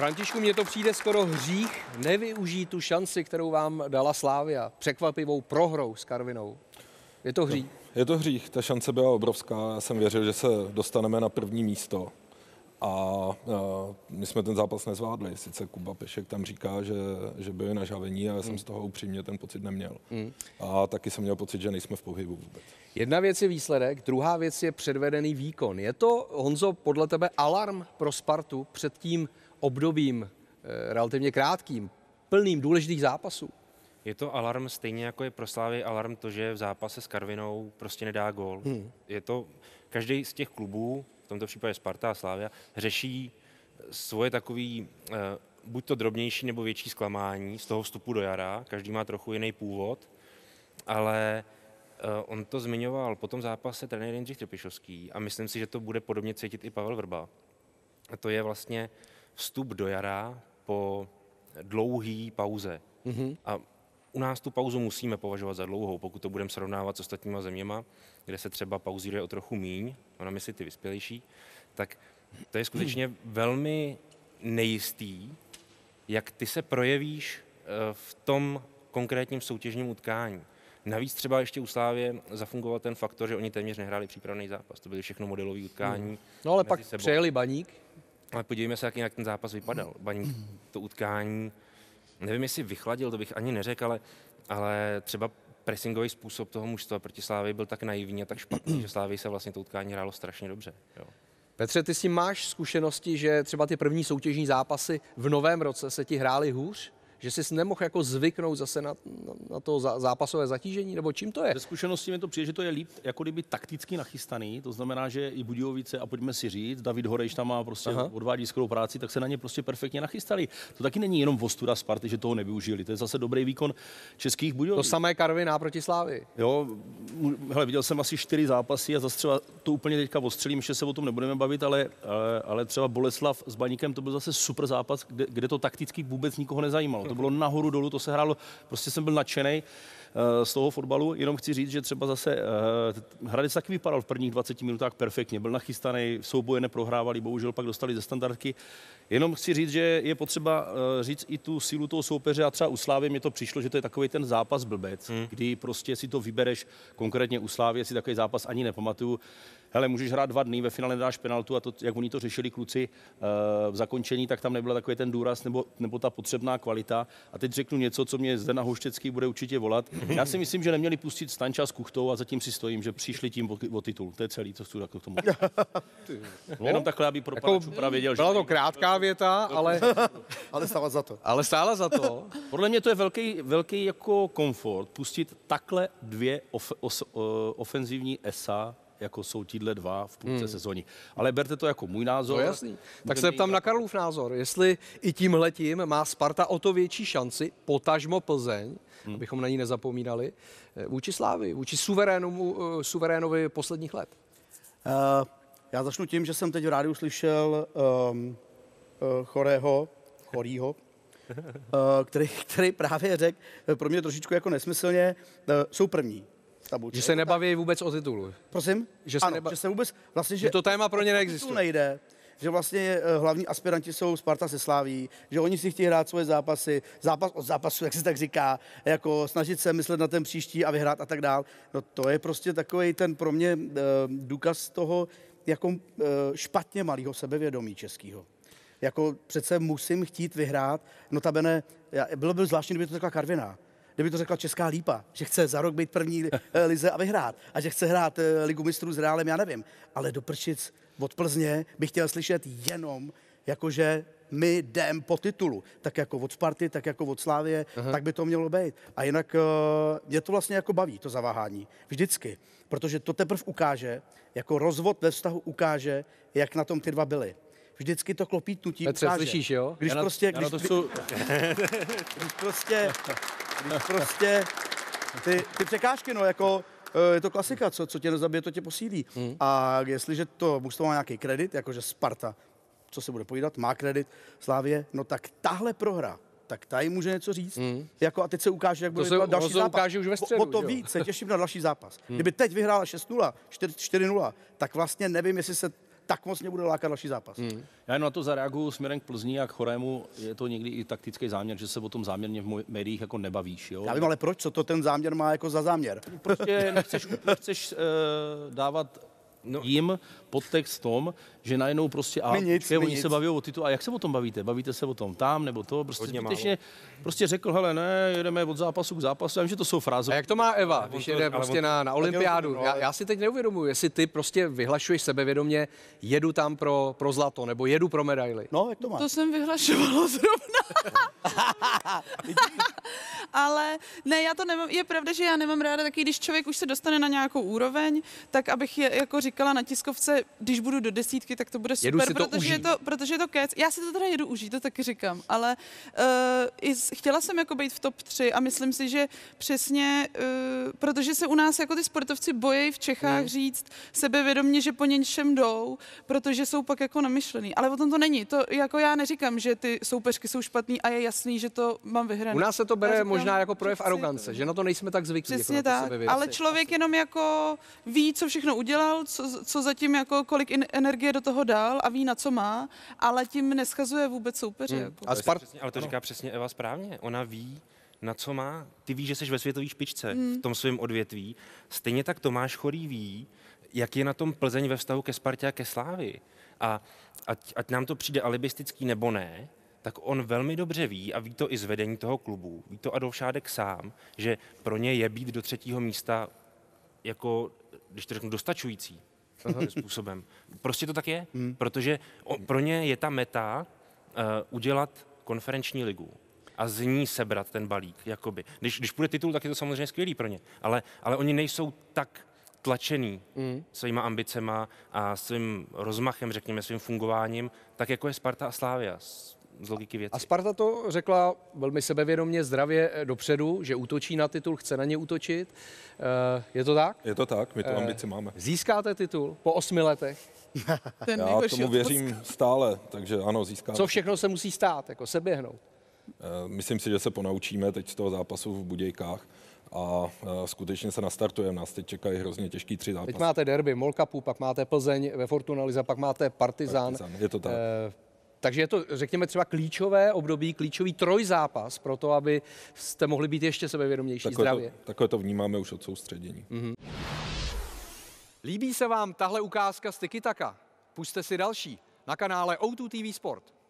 Františku, mně to přijde skoro hřích nevyužít tu šanci, kterou vám dala Slavia překvapivou prohrou s Karvinou. Je to hřích? Je to hřích, ta šance byla obrovská. Já jsem věřil, že se dostaneme na první místo. A my jsme ten zápas nezvládli. Sice Kuba Pešek tam říká, že byli nažavení, ale já jsem z toho upřímně ten pocit neměl. A taky jsem měl pocit, že nejsme v pohybu vůbec. Jedna věc je výsledek, druhá věc je předvedený výkon. Je to, Honzo, podle tebe alarm pro Spartu před tím obdobím relativně krátkým, plným důležitých zápasů? Je to alarm stejně jako je pro Slávy alarm to, že v zápase s Karvinou prostě nedá gól. Je to, každý z těch klubů, v tomto případě Sparta a Slavia, řeší svoje takový buď to drobnější nebo větší zklamání z toho vstupu do jara. Každý má trochu jiný původ, ale on to zmiňoval po tom zápase trenér Jindřich Trpišovský a myslím si, že to bude podobně cítit i Pavel Vrba. A to je vlastně vstup do jara po dlouhý pauze. A u nás tu pauzu musíme považovat za dlouhou, pokud to budeme srovnávat s ostatníma zeměma, kde se třeba pauzíruje o trochu míň, ona myslí ty vyspělejší, tak to je skutečně velmi nejistý, jak ty se projevíš v tom konkrétním soutěžním utkání. Navíc třeba ještě u Slávie zafungoval ten faktor, že oni téměř nehráli přípravný zápas. To byly všechno modelové utkání. No ale pak přejeli Baník. Ale podívejme se, jak ten zápas vypadal. Baník to utkání, nevím, jestli vychladil, to bych ani neřekl, ale třeba pressingový způsob toho mužstva proti Slávii byl tak naivní a tak špatný, že Slávii se vlastně to utkání hrálo strašně dobře. Jo. Petře, ty si máš zkušenosti, že třeba ty první soutěžní zápasy v novém roce se ti hrály hůř? Že jsi nemohl jako zvyknout zase na to zápasové zatížení, nebo čím to je? Ze zkušenosti mi to přijde, že to je líp jako kdyby takticky nachystaný, to znamená, že i Budějovice, a pojďme si říct, David Horejš tam má prostě odvádí skvělou práci, tak se na ně prostě perfektně nachystali. To taky není jenom ostuda Sparty, že toho nevyužili, to je zase dobrý výkon českých Budějovic. To samé Karviná proti Slávii. Jo, hele, viděl jsem asi 4 zápasy a zase třeba to úplně teďka ostřelím, že se o tom nebudeme bavit, ale třeba Boleslav s Baníkem, to byl zase super zápas, kde to takticky vůbec nikoho nezajímalo. To bylo nahoru dolů, to se hrálo, prostě jsem byl nadšenej z toho fotbalu, jenom chci říct, že třeba zase Hradec taky vypadal v prvních 20 minutách perfektně, byl nachystaný, souboje neprohrávali, bohužel pak dostali ze standardky. Jenom chci říct, že je potřeba říct i tu sílu toho soupeře a třeba u Slávy mi to přišlo, že to je takový ten zápas blbec, kdy prostě si to vybereš, konkrétně u Slávy si takový zápas ani nepamatuju. Hele, můžeš hrát 2 dny, ve finále nedáš penaltu a to, jak oni to řešili kluci v zakončení, tak tam nebyl takový ten důraz nebo ta potřebná kvalita. A teď řeknu něco, co mě zde na Houštěcký bude určitě volat. Já si myslím, že neměli pustit Stanča s Kuchtou a zatím si stojím, že přišli tím o titul. To je celý, co chci k tomu. No, jenom takhle, aby pro pana Čupra věděl, byla to krátká věta, ale stála za to. Ale stála za to. Podle mě to je velký jako komfort pustit takhle 2 ofenzivní esa, jako jsou tíhle 2 v půlce sezóny. Ale berte to jako můj názor. No jasný. Tak se ptám na Karlův názor. Jestli i tímhletím má Sparta o to větší šanci, potažmo Plzeň, abychom na ní nezapomínali, vůči Slávii, vůči suverénovi posledních let. Já začnu tím, že jsem teď v rádiu slyšel Chorýho, který právě řekl, pro mě trošičku jako nesmyslně, jsou první. Tabulce. Že se nebaví vůbec o titulu. Prosím? Že se vůbec vlastně, že to téma pro ně neexistuje. Nejde, že vlastně hlavní aspiranti jsou Sparta se Slaví, že oni si chtějí hrát svoje zápasy, zápas od zápasu, jak se tak říká, jako snažit se myslet na ten příští a vyhrát a tak dál. No to je prostě takový ten pro mě důkaz toho, jako špatně malého sebevědomí českého. Jako přece musím chtít vyhrát, notabene, bylo by zvláštní, kdyby to řekla Karviná. Kdyby to řekla Česká Lípa, že chce za rok být první lize a vyhrát a že chce hrát Ligu mistrů s Reálem, já nevím. Ale do prčic od Plzně bych chtěl slyšet jenom, jakože my jdem po titulu. Tak jako od Sparty, tak jako od Slávie, tak by to mělo být. A jinak mě to vlastně jako baví, to zaváhání. Vždycky. Protože to teprve ukáže, jako rozvod ve vztahu ukáže, jak na tom ty 2 byli. Vždycky to klopítnutí Petře, ukáže. slyšíš, jo? Když prostě ty překážky, no jako je to klasika, co tě nezabije, to tě posílí. A jestliže to mužstvo má nějaký kredit, jakože Sparta, co se bude povídat, má kredit, Slávie, no tak tahle prohra, tak tady může něco říct. Jako a teď se ukáže, jak bude vypadat další zápas. Ukáže už ve středu, o to víc se těším na další zápas. Kdyby teď vyhrála 6-0, 4-0, tak vlastně nevím, jestli se tak moc mě bude lákat další zápas. Já jenom na to zareaguju směrem k Plzni a k Chorému. Je to někdy i taktický záměr, že se o tom záměrně v médiích jako nebavíš. Jo? Já vím, ale proč? Co to ten záměr má jako za záměr? Prostě nechceš dávat jim podtext v tom, že najednou prostě oni se baví o titul. A jak se o tom bavíte? Bavíte se o tom tam nebo to? Prostě zbytečně prostě řekl, hele, ne, jedeme od zápasu k zápasu. Já vím, že to jsou fráze. A jak to má Eva, když jede prostě na olympiádu? Já si teď neuvědomuji, jestli ty prostě vyhlašuješ sebevědomě, jedu tam pro zlato, nebo jedu pro medaili. No, jak to má? To jsem vyhlašovala zrovna. Ale ne, já to nemám. Je pravda, že já nemám ráda taky, když člověk už se dostane na nějakou úroveň, tak abych jako říkala na tiskovce, když budu do 10, tak to bude super, protože je to kec. Já si to teda jedu užít, to taky říkám, ale chtěla jsem jako být v top 3 a myslím si, že přesně, protože se u nás jako ty sportovci bojí v Čechách říct sebevědomě, že po něčem jdou, protože jsou pak jako namyšlený. Ale o tom to není. To jako já neříkám, že ty soupeřky jsou špatný a je jasný, že to mám vyhrané. U nás se to bere možná jako projev arogance, že na to nejsme tak zvyklí. Přesně jako tak, ale člověk jenom jako ví, co všechno udělal, co zatím jako kolik energie do toho dal a ví, na co má, ale tím neschazuje vůbec soupeře. Jako. Ale to říká přesně Eva správně. Ona ví, na co má. Ty víš, že jsi ve světové špičce v tom svém odvětví. Stejně tak Tomáš Chorý ví, jak je na tom Plzeň ve vztahu ke Spartě a ke Slávii. A ať nám to přijde alibistický nebo ne, tak on velmi dobře ví, a ví to i z vedení toho klubu, ví to Adolf Šádek sám, že pro ně je být do 3. místa jako, když to řeknu, dostačující způsobem. Prostě to tak je, protože pro ně je ta meta udělat konferenční ligu a z ní sebrat ten balík, jakoby. Když půjde titul, tak je to samozřejmě skvělý pro ně, ale oni nejsou tak tlačený svýma ambicema a svým rozmachem, řekněme, svým fungováním, tak jako je Sparta a Slavia z logiky věci. A Sparta to řekla velmi sebevědomě, zdravě dopředu, že útočí na titul, chce na ně útočit. Je to tak? Je to tak, my tu ambici máme. Získáte titul po 8 letech? Já tomu věřím stále, takže ano, získáme. Co všechno se musí stát, jako se běhnout? Myslím si, že se ponaučíme teď z toho zápasu v Budějkách a skutečně se nastartujeme. Nás teď čekají hrozně těžký 3 zápasy. Teď máte derby Mall Cupu, pak máte Plzeň ve Fortuna Lize, pak máte Partizan. Je to tak. Takže je to, řekněme, třeba klíčové období, klíčový trojzápas pro to, aby jste mohli být ještě sebevědomější zdravě. Takhle to vnímáme už od soustředění. Líbí se vám tahle ukázka z Tiki Taka? Pusťte si další na kanále O2 TV Sport.